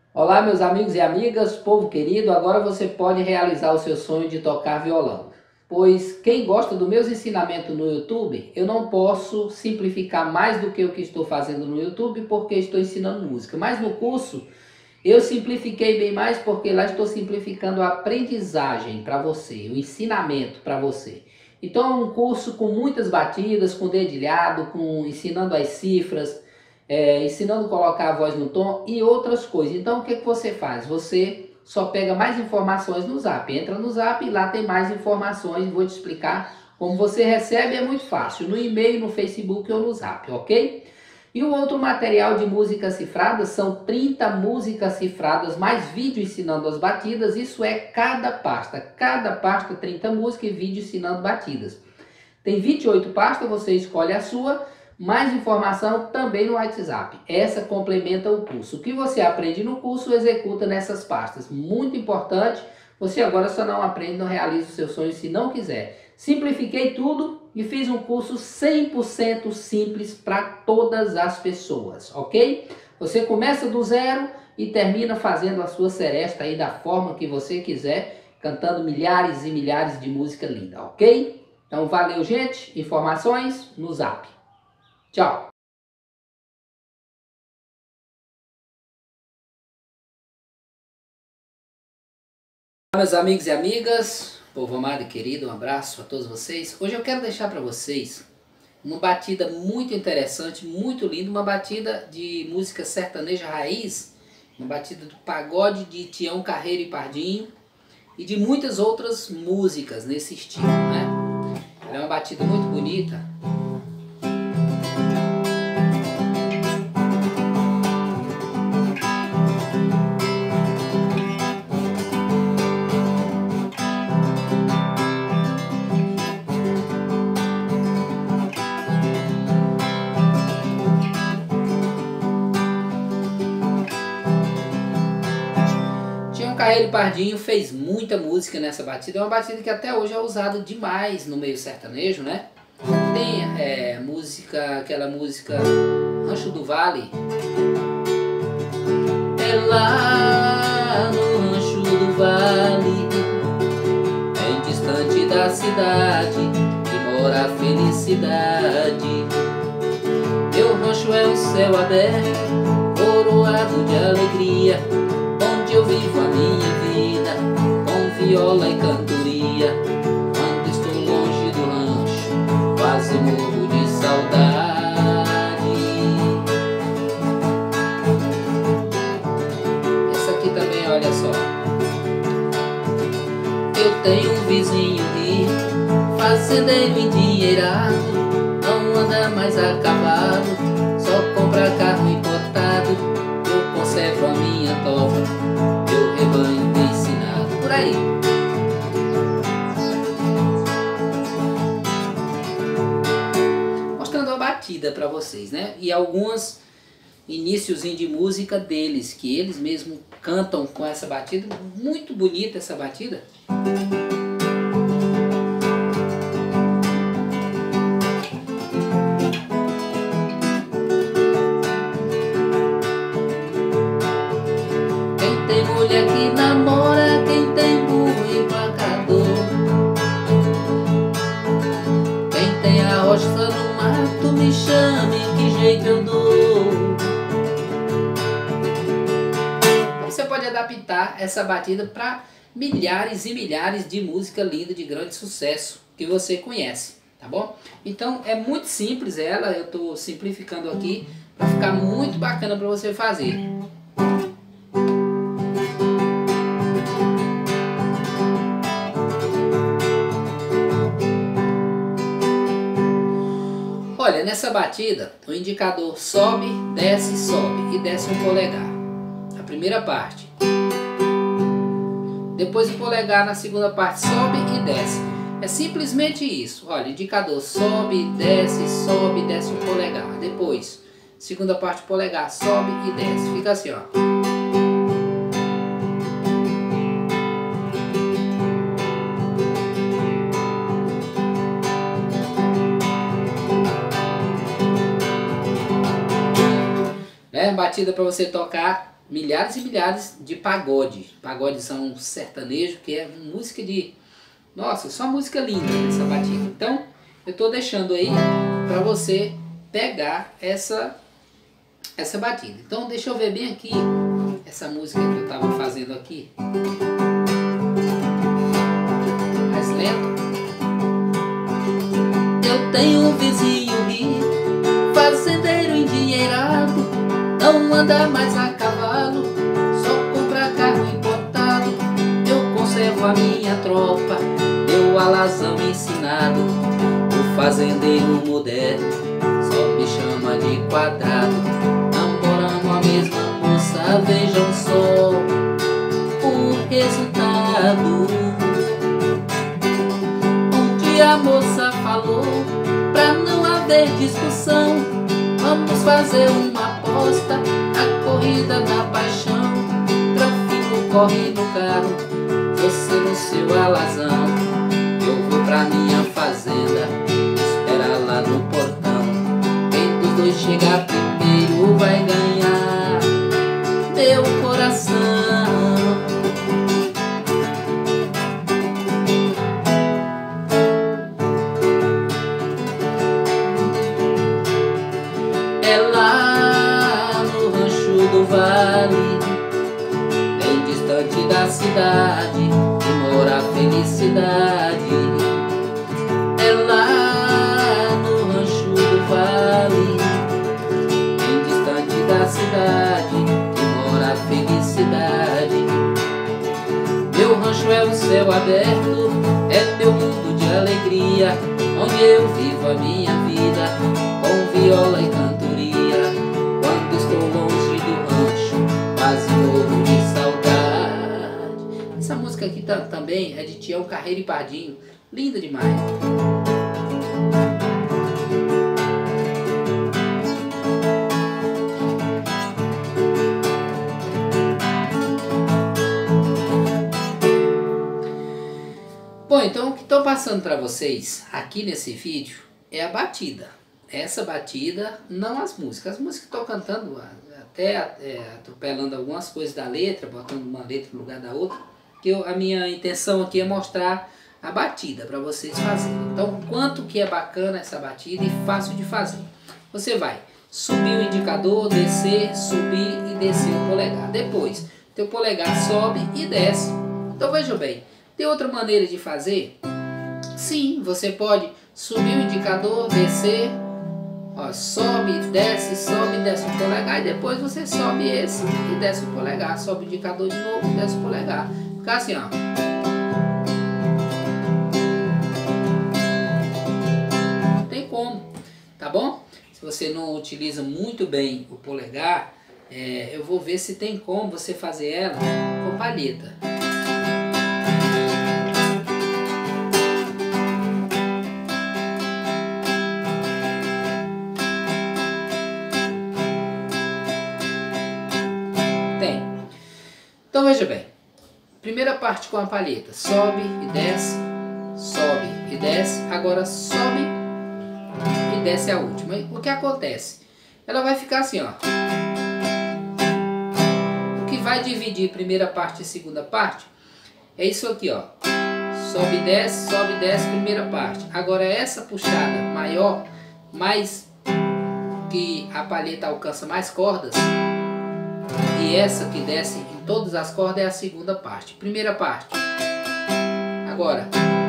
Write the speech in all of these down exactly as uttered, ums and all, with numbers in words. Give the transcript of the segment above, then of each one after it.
Olá, meus amigos e amigas, povo querido, agora você pode realizar o seu sonho de tocar violão. Pois quem gosta dos meus ensinamentos no YouTube, eu não posso simplificar mais do que o que estou fazendo no YouTube porque estou ensinando música. Mas no curso eu simplifiquei bem mais porque lá estou simplificando a aprendizagem para você, o ensinamento para você. Então é um curso com muitas batidas, com dedilhado, com ensinando as cifras, é, ensinando a colocar a voz no tom e outras coisas. Então o que, que você faz? Você só pega mais informações no Zap. Entra no Zap e lá tem mais informações. Vou te explicar como você recebe, é muito fácil. No e-mail, no Facebook ou no Zap, ok? E o outro material de músicas cifradas são trinta músicas cifradas, mais vídeo ensinando as batidas, isso é cada pasta. Cada pasta trinta músicas e vídeo ensinando batidas. Tem vinte e oito pastas, você escolhe a sua, mais informação também no WhatsApp. Essa complementa o curso. O que você aprende no curso, executa nessas pastas. Muito importante, você agora só não aprende, não realiza os seus sonhos se não quiser. Simplifiquei tudo e fiz um curso cem por cento simples para todas as pessoas, ok? Você começa do zero e termina fazendo a sua seresta aí da forma que você quiser, cantando milhares e milhares de música linda, ok? Então valeu, gente. Informações no Zap. Tchau. Olá, meus amigos e amigas, povo amado e querido, um abraço a todos vocês. Hoje eu quero deixar para vocês uma batida muito interessante, muito linda, uma batida de música sertaneja raiz, uma batida do pagode de Tião Carreiro e Pardinho e de muitas outras músicas nesse estilo, né? Ela é uma batida muito bonita. Carreiro e Pardinho fez muita música nessa batida, é uma batida que até hoje é usada demais no meio sertanejo, né? Tem é, música, aquela música Rancho do Vale. É lá no Rancho do Vale, bem distante da cidade, que mora a felicidade. Meu rancho é um céu aberto, coroado de alegria, onde eu vivo a minha vida com viola e cantoria. Quando estou longe do rancho, quase morro de saudade. Essa aqui também, olha só. Eu tenho um vizinho rico, fazendeiro endinheirado, não anda mais a cavalo, só compra carro importado. Eu conservo a minha toca, meu rebanho bem ensinado. Por aí. Mostrando a batida para vocês, né? E alguns iniciozinhos de música deles, que eles mesmos cantam com essa batida. Muito bonita essa batida. Mulher que namora, quem tem burro e empacador, quem tem a roça no mato, me chame, que jeito eu dou. Você pode adaptar essa batida para milhares e milhares de música linda de grande sucesso que você conhece, tá bom? Então é muito simples ela, eu estou simplificando aqui para ficar muito bacana para você fazer. Olha, nessa batida, o indicador sobe, desce, sobe e desce um polegar. A primeira parte. Depois o polegar na segunda parte sobe e desce. É simplesmente isso. Olha, indicador sobe, desce, sobe, desce um polegar. Depois, segunda parte polegar, sobe e desce. Fica assim, ó. Batida para você tocar milhares e milhares de pagode. Pagode são sertanejo, que é música de... Nossa, só música linda essa batida. Então, eu estou deixando aí para você pegar essa, essa batida. Então, deixa eu ver bem aqui essa música que eu estava fazendo aqui. Mais lento. Eu tenho um vizinho rico, fazendeiro endinheirado, não anda mais a cavalo, só compra carro importado. Eu conservo a minha tropa, meu alazão ensinado. O fazendeiro moderno só me chama de quadrado. Namoramos a mesma moça, vejam só o resultado. Um dia a moça falou, pra não haver discussão, vamos fazer uma aposta, a corrida da paixão. Trafino corre no carro, você no seu alazão. Eu vou pra minha fazenda, espera lá no portão. Quem dos dois chegar primeiro vai ganhar meu coração. É lá no rancho do vale, bem distante da cidade, que mora a felicidade. É lá no rancho do vale, bem distante da cidade, que mora a felicidade. Meu rancho é o céu aberto, é meu mundo de alegria, onde eu vivo a minha vida com viola e cantoria. Quando estou longe do rancho, quase morro de saudade. Essa música aqui tá, também é de Tião Carreiro e Pardinho, linda demais. Bom, então o que estou passando para vocês aqui nesse vídeo é a batida. Essa batida, não as músicas. As músicas que estou cantando, até é, atropelando algumas coisas da letra, botando uma letra no lugar da outra. Que eu, a minha intenção aqui é mostrar a batida para vocês fazerem. Então, quanto que é bacana essa batida e fácil de fazer. Você vai subir o indicador, descer, subir e descer o polegar. Depois, teu polegar sobe e desce. Então, veja bem, tem outra maneira de fazer? Sim, você pode subir o indicador, descer, ó, sobe, desce, sobe, desce o polegar, e depois você sobe esse e desce o polegar, sobe o indicador de novo e desce o polegar. Fica assim, ó. Não tem como, tá bom? Se você não utiliza muito bem o polegar, é, eu vou ver se tem como você fazer ela com palheta. Então veja bem, primeira parte com a palheta, sobe e desce, sobe e desce, agora sobe e desce a última. O que acontece? Ela vai ficar assim, ó. O que vai dividir primeira parte e segunda parte é isso aqui, ó. Sobe e desce, sobe e desce, primeira parte. Agora essa puxada maior, mais que a palheta alcança mais cordas, e essa que desce em todas as cordas é a segunda parte. Primeira parte. Agora,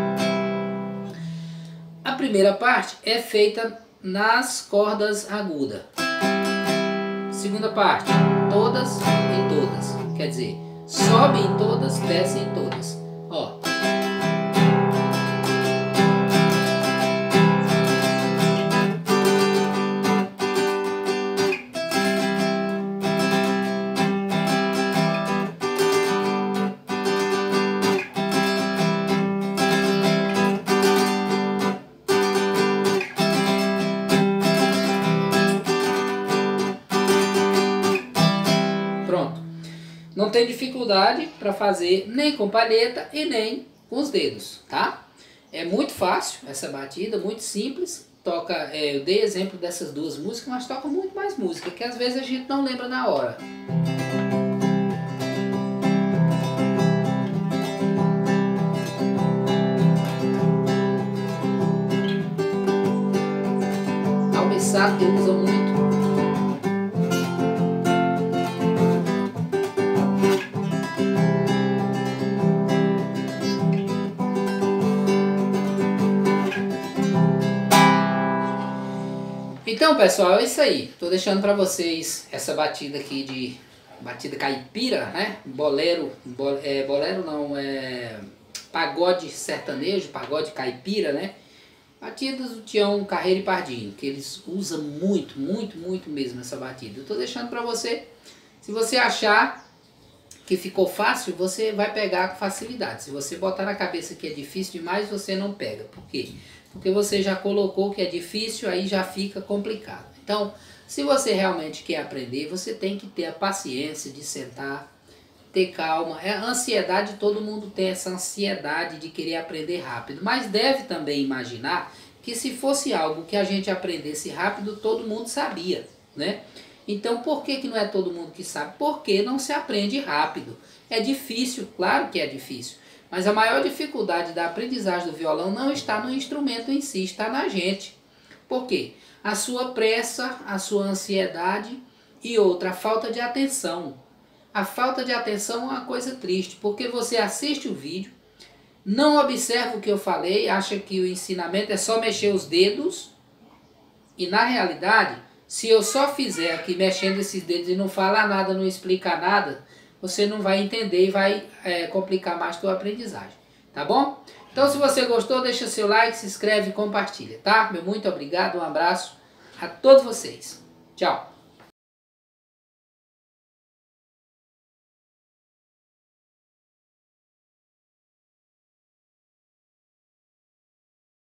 a primeira parte é feita nas cordas agudas. Segunda parte, todas e todas. Quer dizer, sobe em todas, desce em todas. Ó. Não tem dificuldade para fazer nem com palheta e nem com os dedos, tá? É muito fácil essa batida, muito simples. Toca, é, eu dei exemplo dessas duas músicas, mas toca muito mais música, que às vezes a gente não lembra na hora. Sato, que ele usa muito. Então, pessoal, é isso aí. Tô deixando para vocês essa batida aqui de batida caipira, né? Bolero, bo, é, bolero não, é pagode sertanejo, pagode caipira, né? Batidas do Tião Carreiro e Pardinho, que eles usam muito, muito, muito mesmo essa batida. Eu tô deixando para você. Se você achar que ficou fácil, você vai pegar com facilidade. Se você botar na cabeça que é difícil demais, você não pega. Por quê? Porque você já colocou que é difícil, aí já fica complicado. Então, se você realmente quer aprender, você tem que ter a paciência de sentar, ter calma. É ansiedade, todo mundo tem essa ansiedade de querer aprender rápido. Mas deve também imaginar que se fosse algo que a gente aprendesse rápido, todo mundo sabia, né? Então, por que que não é todo mundo que sabe? Porque não se aprende rápido. É difícil, claro que é difícil. Mas a maior dificuldade da aprendizagem do violão não está no instrumento em si, está na gente. Por quê? A sua pressa, a sua ansiedade e outra, a falta de atenção. A falta de atenção é uma coisa triste, porque você assiste o vídeo, não observa o que eu falei, acha que o ensinamento é só mexer os dedos, e na realidade, se eu só fizer aqui mexendo esses dedos e não falar nada, não explicar nada, você não vai entender e vai é, complicar mais a sua aprendizagem, tá bom? Então, se você gostou, deixa seu like, se inscreve e compartilha, tá? Meu muito obrigado, um abraço a todos vocês. Tchau!